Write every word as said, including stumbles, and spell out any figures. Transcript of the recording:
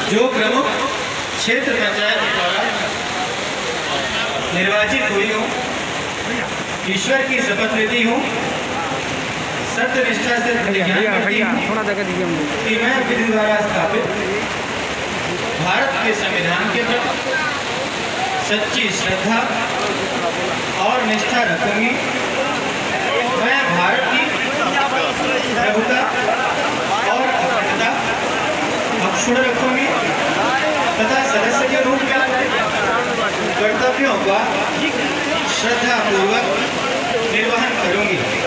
जो प्रमुख क्षेत्र पंचायत द्वारा निर्वाचित हुई हूँ, ईश्वर की शपथ लेती हूँ, सत्य निष्ठा से प्रतिज्ञा करती हूँ कि मैं विधि द्वारा स्थापित भारत के संविधान के प्रति सच्ची श्रद्धा और निष्ठा रखूंगी। मैं भारत की प्रभुता और अखंडता अक्षुण्ण रखूंगी तथा सदस्य के रूप में कर्तव्यों का श्रद्धापूर्वक निर्वहन करूंगी।